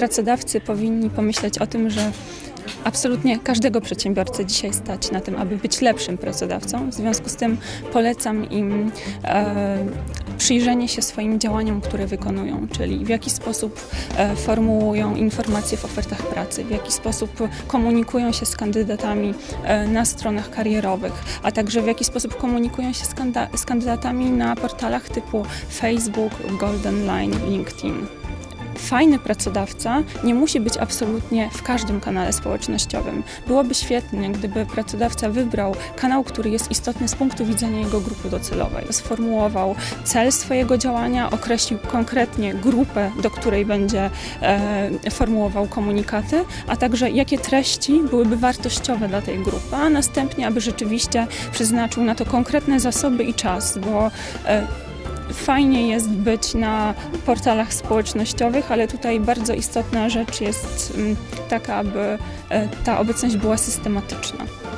pracodawcy powinni pomyśleć o tym, że absolutnie każdego przedsiębiorcę dzisiaj stać na tym, aby być lepszym pracodawcą. W związku z tym polecam im przyjrzenie się swoim działaniom, które wykonują, czyli w jaki sposób formułują informacje w ofertach pracy, w jaki sposób komunikują się z kandydatami na stronach karierowych, a także w jaki sposób komunikują się z kandydatami na portalach typu Facebook, Golden Line, LinkedIn. Fajny pracodawca nie musi być absolutnie w każdym kanale społecznościowym. Byłoby świetnie, gdyby pracodawca wybrał kanał, który jest istotny z punktu widzenia jego grupy docelowej. Sformułował cel swojego działania, określił konkretnie grupę, do której będzie formułował komunikaty, a także jakie treści byłyby wartościowe dla tej grupy, a następnie, aby rzeczywiście przeznaczył na to konkretne zasoby i czas, bo fajnie jest być na portalach społecznościowych, ale tutaj bardzo istotna rzecz jest taka, aby ta obecność była systematyczna.